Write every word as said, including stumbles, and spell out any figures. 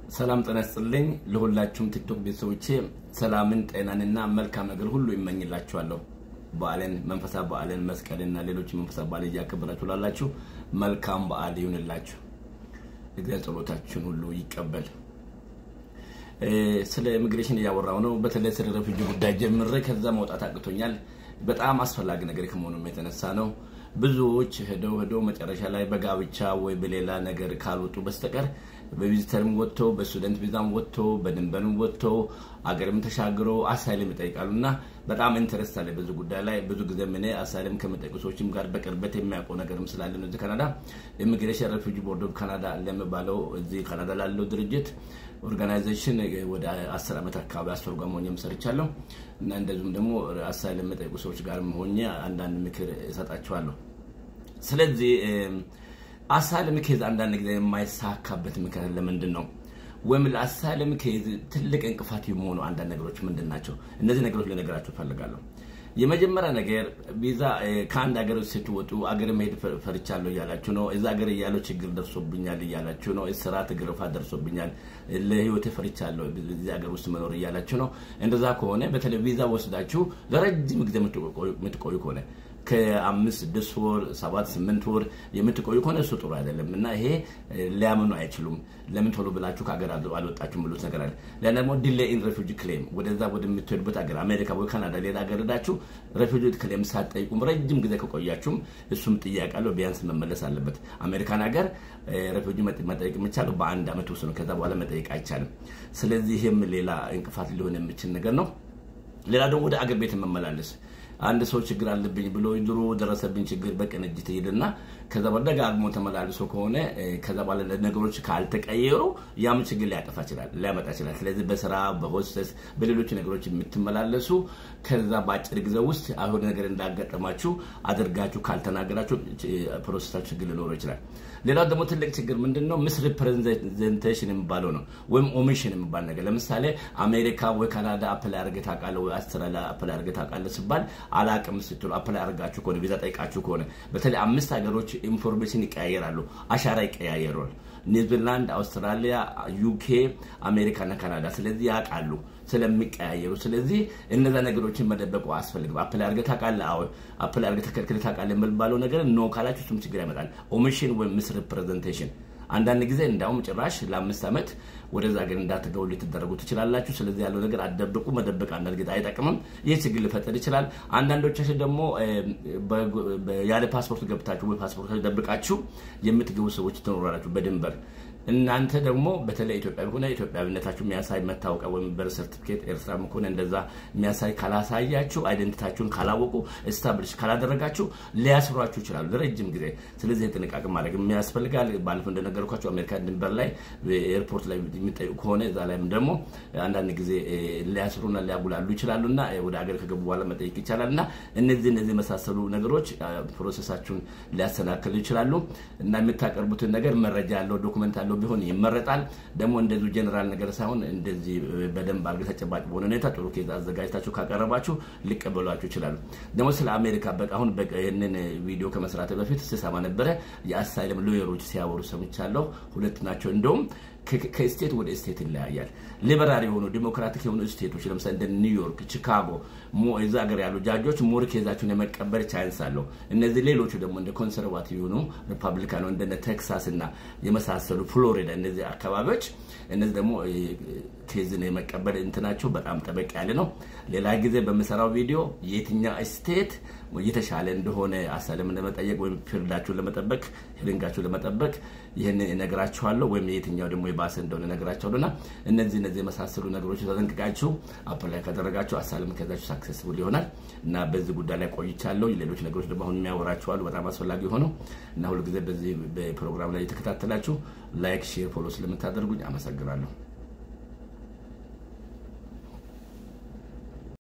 ሰላም ጤና ይስጥልኝ ለሁላችሁም ቲክቶክ ቤተሰቦቼ ሰላምን ጤናንና መልካም ነገር ሁሉ ይመኝላችኋለሁ በዓልን መንፈሳዊ በዓልን መስቀልና ሌሎች መንፈሳዊ በዓል ያከብራችሁ ላላችሁ መልካም በዓል ይሁንላችሁ እግዚአብሔር ጸሎታችሁን ሁሉ ይቀበል ስለ ኢሚግሬሽን ያወራው ነው በተለይ ስለ ሪፊውጂ ጉዳይ ጀምሬ ከዛ መውጣት አቅቶኛል በጣም አስፈላጊ ነገር ከመሆኑ የተነሳ ነው ብዙዎች ሄደው ሄደው መጨረሻ ላይ በጋብቻ ወይ በሌላ ነገር ካልወጡ በስተቀር በቪዚተርም ወጥቶ በስቱደንት ቪዛም ወጥቶ በድንበርም ወጥቶ አገርም ተሻግሮ አሳይለም ይጠይቃሉና በጣም ኢንተረስት አለ ብዙ ጉዳይ ላይ ብዙ ጊዜ ምን አሳይለም ከመጠየቁ ሰዎችም ጋር በቅርበት የሚያውቁ ነገርም ስላለ ነው እዚህ ካናዳ ኢሚግሬሽን ሪፊውጂ ቦርድ ኦፍ ካናዳ ለምባለው እዚህ ካናዳ ላለው ድርጅት ኦርጋናይዜሽን ወደ አስር አመት አካባቢ አስተርጓሚ ሆኜም ሰርቻለሁ እና እንደዚሁም ደግሞ አሳይለም መጠየቁ ሰዎች ጋር ሆኜ አንዳንድ ምክር እሰጣቸዋለሁ ስለዚህ አሳይለም ኬዝ አንዳንድ ጊዜ የማይሳካበት ምክንያት ለምንድን ነው ወይም ለአሳይለም ኬዝ ትልቅ እንቅፋት የሆኑ አንዳንድ ነገሮች ምንድናቸው እነዚህ ነገሮች ለነገራችሁ ፈልጋለሁ የመጀመሪያ ነገር ቪዛ ከአንድ ሀገር ስትወጡ አገር መሄድ ፈርቻለሁ ያላችሁ ነው እዛ ሀገር ያለው ችግር ደርሶብኛል ያላችሁ ነው እስራት ግርፋ ደርሶብኛል ለህይወቴ ፈርቻለሁ እዚህ ሀገር ውስጥ መኖር ያላችሁ ነው እንደዛ ከሆነ በተለይ ቪዛ ወስዳችሁ ለረጅም ጊዜ የምትቆዩ ከሆነ ከአምስት ስድስት ወር ሰባት ስምንት ወር የምትቆዩ ከሆነ እሱ ጥሩ አይደለም እና ይሄ ሊያምኑ አይችሉም ለምን ቶሎ ብላችሁ ከሀገር አልወጣችሁም ብሉት ነገር አለ ለነሞ ዲሌይ ኢን ሪፊውጂ ክሌም ወደዛ ወደምትሄዱበት ሀገር አሜሪካ ወይ ካናዳ ሌላ ሀገር ሄዳችሁ ሪፊውጂ ክሌም ሳትጠይቁም ረጅም ጊዜ ከቆያችሁም እሱም ጥያቄ አለው ቢያንስ መመለስ አለበት አሜሪካን ሀገር ሪፊውጂ መጠየቅ የሚቻለው በአንድ አመት ውስጥ ነው ከዛ በኋላ መጠየቅ አይቻልም ስለዚህ ይሄም ሌላ እንቅፋት ሊሆን የሚችል ነገር ነው ሌላ ደግሞ ወደ አገር ቤት መመላለስ አንድ ሰው ችግር አለብኝ ብሎ ይድሮ ደረሰብኝ ችግር በቀንጅት ይልና ከዛ በደጋግሞ ተመላልሶ ከሆነ ከዛ ባለ ነገሮች ካልተቀየሩ ያም ችግር ሊያጠፋ ይችላል ሊያመጣ ይችላል ስለዚህ በስራ በሆስተስ በሌሎች ነገሮች የምትመላለሱ ከዛ ባጭር ጊዜ ውስጥ አሁን ነገር እንዳጋጠማችሁ አድርጋችሁ ካልተናገራችሁ ፕሮሰሳችሁ ችግር ሊኖር ይችላል ሌላ ደግሞ ትልቅ ችግር ምንድነው ሚስ ሪፕሬዘንቴሽን የሚባለው ነው ወይም ኦሚሽን የሚባል ነገር ለምሳሌ አሜሪካ ወይ ካናዳ አፕላይ አርገታ ቃለ ወይ አስትራሊያ አፕላይ አርገታ ቃለ ሲባል አላቅም ስትሉ አፕላይ አርጋችሁ ከሆነ ቪዛ ጠይቃችሁ ከሆነ በተለይ አምስት ሀገሮች ኢንፎርሜሽን ይቀያየራሉ አሻራ ይቀያየራሉ ኒውዚላንድ አውስትራሊያ ዩኬ አሜሪካ እና ካናዳ ስለዚህ ያቃሉ ስለሚቀያየሩ ስለዚህ እነዛ ነገሮችን መደበቁ አስፈልግም አፕላይ አርገታ ቃለ አው አፕላይ አርገታ ከልከታ ቃለ መልባለው ነገር ኖ ካላችሁ ሱም ችግር ያመጣል ኦሚሽን ወይ ሚስ ሪፕሬዘንቴሽን አንዳንድ ጊዜ እንዳውም ጭራሽ ለአምስት አመት ወደዛ ሀገር እንዳትገቡ ልትደረጉ ትችላላችሁ ስለዚህ ያለው ነገር አደብቁ መደበቅ አንዳንድ ጊዜ አይጠቅምም ይሄ ችግር ሊፈጠር ይችላል አንዳንዶቻችሁ ደግሞ ያለ ፓስፖርት ገብታችሁ ወይ ፓስፖርት ደብቃችሁ የምትገቡ ሰዎች ትኖራላችሁ በድንበር እናንተ ደግሞ በተለይ ኢትዮጵያ ሆነ ኢትዮጵያዊነታችሁ የሚያሳይ መታወቂያ ወይ በር ሰርቲፊኬት ኤርትራም ሆነ እንደዛ የሚያሳይ ካላሳያችሁ አይደንቲታችሁን ካላወቁ ኤስታብሊሽ ካላደረጋችሁ ሊያስሯችሁ ይችላል ለረጅም ጊዜ ስለዚህ ጥንቃቄ ማድረግ የሚያስፈልጋል ባለፈው እንደነገርኳችሁ አሜሪካ ድንበር ላይ ኤርፖርት ላይ የሚጠይቁ ከሆነ እዛ ላይም ደግሞ አንዳንድ ጊዜ ሊያስሩና ሊያጉላሉ ይችላሉና ወደ ሀገር ከገቡ በኋላ መጠየቅ ይችላልና እነዚህ እነዚህ መሳሰሉ ነገሮች ፕሮሰሳችሁን ሊያሰናክሉ ይችላሉ እና የምታቀርቡትን ነገር መረጃ ያለው ዶክመንት ያለው ቢሆን ይመረጣል ደግሞ እንደዚህ ጀነራል ነገር ሳይሆን እንደዚህ በደንብ አርገ ተጨባጭ በሆነ ሁኔታ ጥሩ ኬዝ አዘጋጅታችሁ ካቀረባችሁ ሊቀበሏችሁ ይችላሉ ደግሞ ስለ አሜሪካ በቃ አሁን በእነን ቪዲዮ ከመስራት በፊት ተሰማ ነበር የአሳይለም ሎየሮች ሲያወሩ ሰምቻለሁ ሁለት ናቸው እንደውም ከስቴት ወደ ስቴት ይለያያል ሊበራል የሆኑ ዲሞክራቲክ የሆኑ ስቴቶች ለምሳሌ እንደ ኒውዮርክ ቺካጎ ሞዛ ሀገር ያሉ ጃጆች ሞር ኬዛቸውን የመቀበል ቻንስ አለው እነዚህ ሌሎቹ ደግሞ እንደ ኮንሰርቫቲቭ የሆኑ ሪፐብሊካን እንደ ቴክሳስ እና የመሳሰሉ ፍሎሪዳ እነዚህ አካባቢዎች እነዚህ ደግሞ ኬዝን የመቀበል እንትናቸው በጣም ጠበቅ ያለ ነው ሌላ ጊዜ በመሰራው ቪዲዮ የትኛው ስቴት የተሻለ እንደሆነ አሳይለም ለመጠየቅ ወይ ፍርዳችሁን ለመጠበቅ ህልንጋችሁን ለመጠበቅ ይሄን እነግራችኋለሁ ወይ የትኛው ደግሞ ይባስ እንደሆነ እነግራችኋለሁና እነዚህ እነዚህ መሳሰሉ ነገሮች ተዘንቅቃችሁ አፕላይ ካደረጋችሁ አሳይለም ከዛችሁ ሰክሰስፉል ይሆናል እና በዚህ ጉዳይ ላይ ቆይቻለሁ ሌሎች ነገሮች ደግሞ አሁን የሚያወራችኋሉ በጣም አስፈላጊ ሆኖ እና ሁሉ ጊዜ በዚህ በፕሮግራም ላይ ተከታተላችሁ ላይክ ሼር ፎሎ ስለምታደርጉኝ አመሰግናለሁ